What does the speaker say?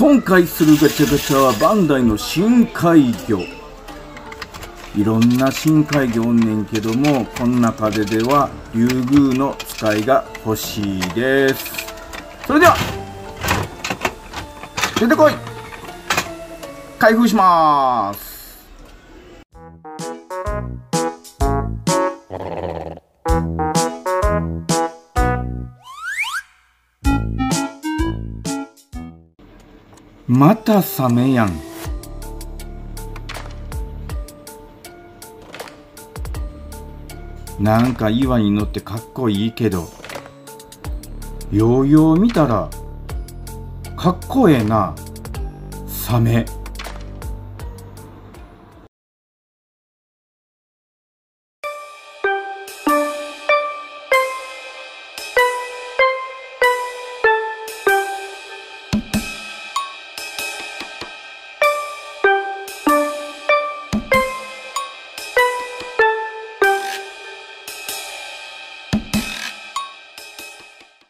今回するガチャガチャはバンダイの深海魚。いろんな深海魚おんねんけども、この中ではリュウグウノツカイが欲しいです。それでは出てこい。開封します。またサメやん。なんか岩に乗ってかっこいいけど、ようよう見たらかっこええな、サメ。